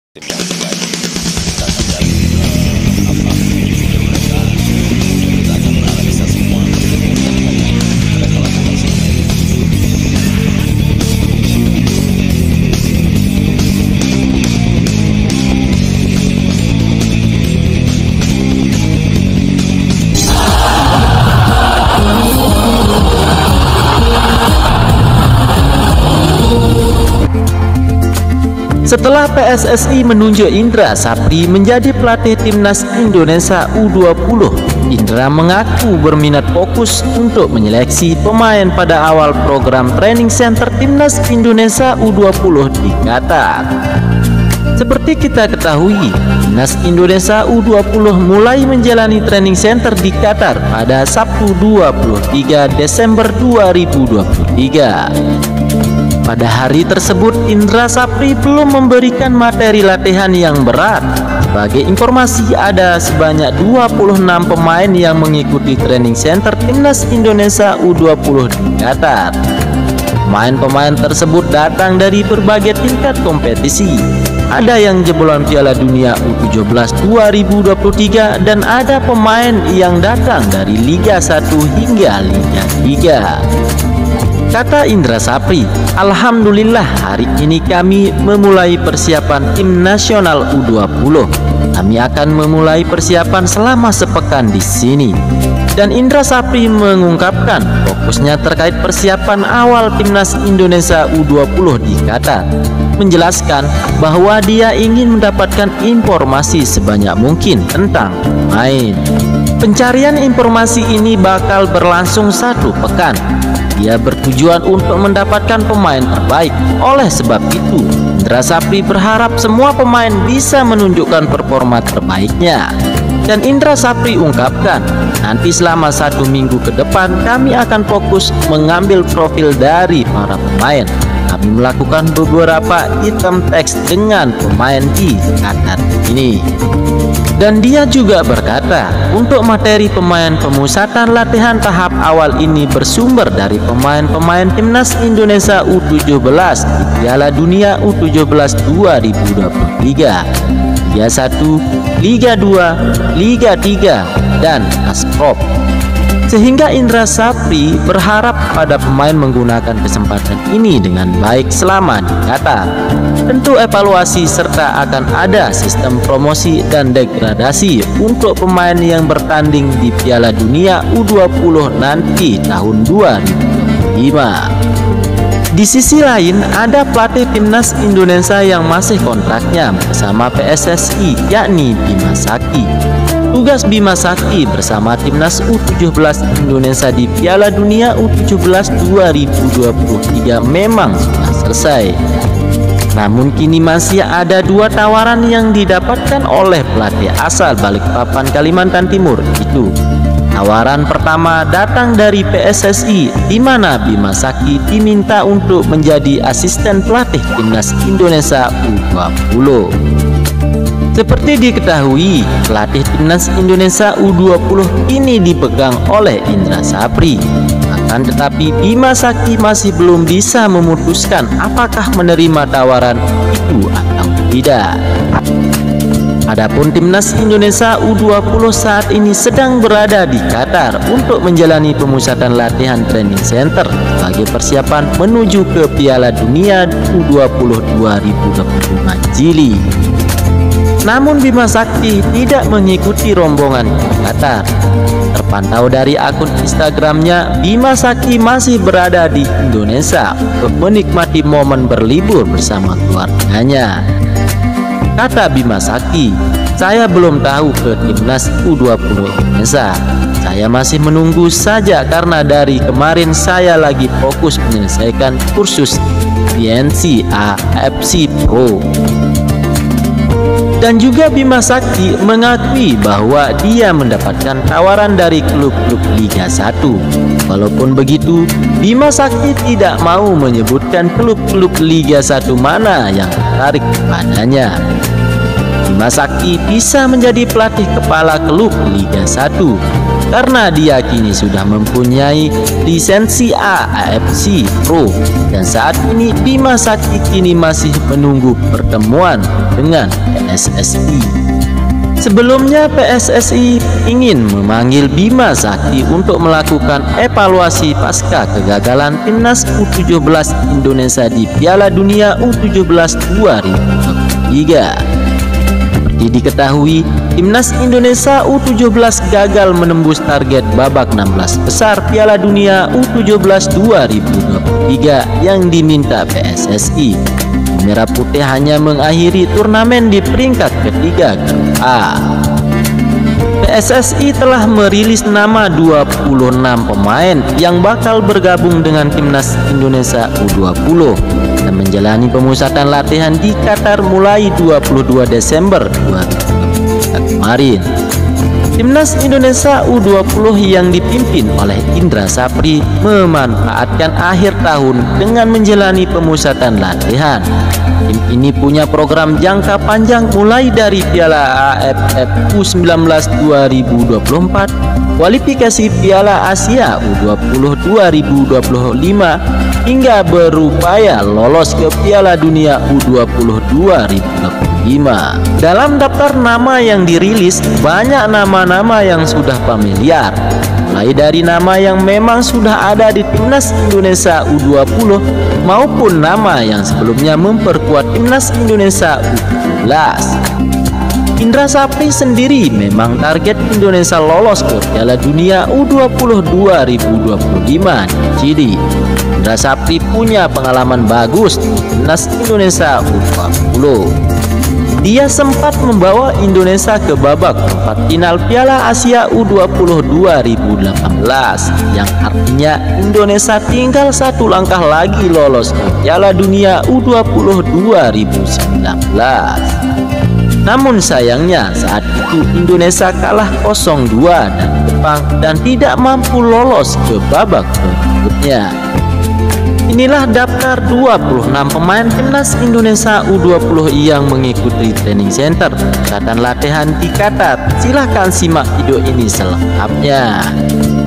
Tim yang terbaik kita akan cari apa mereka kita akan menganalisa semua mereka lakukan selama ini. Setelah PSSI menunjuk Indra Sapri menjadi pelatih timnas Indonesia U20, Indra mengaku berminat fokus untuk menyeleksi pemain pada awal program training center timnas Indonesia U20 di Qatar. Seperti kita ketahui, timnas Indonesia U20 mulai menjalani training center di Qatar pada Sabtu 23 Desember 2023. Pada hari tersebut, Indra Sapri belum memberikan materi latihan yang berat. Sebagai informasi, ada sebanyak 26 pemain yang mengikuti training center timnas Indonesia U20 di Qatar. Pemain-pemain tersebut datang dari berbagai tingkat kompetisi. Ada yang jebolan Piala Dunia U17 2023 dan ada pemain yang datang dari Liga 1 hingga Liga 3. Kata Indra Sapri, "Alhamdulillah hari ini kami memulai persiapan tim nasional U20. Kami akan memulai persiapan selama sepekan di sini." Dan Indra Sapri mengungkapkan fokusnya terkait persiapan awal timnas Indonesia U20 di Qatar. Menjelaskan bahwa dia ingin mendapatkan informasi sebanyak mungkin tentang pemain. Pencarian informasi ini bakal berlangsung 1 pekan. Dia bertujuan untuk mendapatkan pemain terbaik. Oleh sebab itu, Indra Sapri berharap semua pemain bisa menunjukkan performa terbaiknya. Dan Indra Sapri ungkapkan, nanti selama 1 minggu ke depan kami akan fokus mengambil profil dari para pemain. Kami melakukan beberapa item teks dengan pemain di Qatar ini. Dan dia juga berkata, untuk materi pemain, pemusatan latihan tahap awal ini bersumber dari pemain-pemain timnas Indonesia U17 di Piala Dunia U17 2023, Liga 1, Liga 2, Liga 3, dan Asprop. Sehingga Indra Sapri berharap pada pemain menggunakan kesempatan ini dengan baik selama di Qatar. Tentu evaluasi serta akan ada sistem promosi dan degradasi untuk pemain yang bertanding di Piala Dunia U20 nanti tahun 2025. Di sisi lain, ada pelatih timnas Indonesia yang masih kontraknya bersama PSSI, yakni Bima Sakti. Tugas Bima Sakti bersama timnas U17 Indonesia di Piala Dunia U17 2023 memang sudah selesai. Namun kini masih ada 2 tawaran yang didapatkan oleh pelatih asal Balikpapan, Kalimantan Timur itu. Tawaran pertama datang dari PSSI, di mana Bima Sakti diminta untuk menjadi asisten pelatih timnas Indonesia U20. Seperti diketahui, pelatih timnas Indonesia U20 ini dipegang oleh Indra Sapri. Akan tetapi Bima Sakti masih belum bisa memutuskan apakah menerima tawaran itu atau tidak. Adapun timnas Indonesia U20 saat ini sedang berada di Qatar untuk menjalani pemusatan latihan training center sebagai persiapan menuju ke Piala Dunia U20 2025 Jili. Namun Bima Sakti tidak mengikuti rombongan ke Qatar. Terpantau dari akun Instagramnya, Bima Sakti masih berada di Indonesia untuk menikmati momen berlibur bersama keluarganya. Kata Bima Sakti, "Saya belum tahu ke timnas U20 Indonesia. Saya masih menunggu saja karena dari kemarin saya lagi fokus menyelesaikan kursus BNC AFC Pro." Dan juga Bima Sakti mengakui bahwa dia mendapatkan tawaran dari klub-klub Liga 1. Walaupun begitu, Bima Sakti tidak mau menyebutkan klub-klub Liga 1 mana yang tertarik kepadanya. Bima Sakti bisa menjadi pelatih kepala klub Liga 1. karena dia kini sudah mempunyai lisensi AFC Pro, dan saat ini Bima Sakti kini masih menunggu pertemuan dengan PSSI. Sebelumnya PSSI ingin memanggil Bima Sakti untuk melakukan evaluasi pasca kegagalan timnas U17 Indonesia di Piala Dunia U17 2023. Seperti diketahui, timnas Indonesia U17 gagal menembus target babak 16 besar Piala Dunia U17 2023 yang diminta PSSI. Merah Putih hanya mengakhiri turnamen di peringkat ketiga grup A. PSSI telah merilis nama 26 pemain yang bakal bergabung dengan timnas Indonesia U20 dan menjalani pemusatan latihan di Qatar mulai 22 Desember 2023 kemarin. Timnas Indonesia U20 yang dipimpin oleh Indra Sapri memanfaatkan akhir tahun dengan menjalani pemusatan latihan. Tim ini punya program jangka panjang mulai dari Piala AFF U19 2024, kualifikasi Piala Asia U20 2025, hingga berupaya lolos ke Piala Dunia U20 2025. Dalam daftar nama yang dirilis, banyak nama-nama yang sudah familiar, mulai dari nama yang memang sudah ada di timnas Indonesia U20 maupun nama yang sebelumnya memperkuat timnas Indonesia U17. Indra Sapri sendiri memang target Indonesia lolos ke Piala Dunia U20 2025 di Chili. Indra Sapri punya pengalaman bagus di timnas Indonesia U20. Dia sempat membawa Indonesia ke babak perempat final Piala Asia U20 2018, yang artinya Indonesia tinggal satu langkah lagi lolos ke Piala Dunia U20 2019. Namun sayangnya saat itu Indonesia kalah 0-2 dari Jepang dan tidak mampu lolos ke babak berikutnya. Inilah daftar 26 pemain timnas Indonesia U20 yang mengikuti training center pusatan latihan di Qatar. Silahkan simak video ini selengkapnya.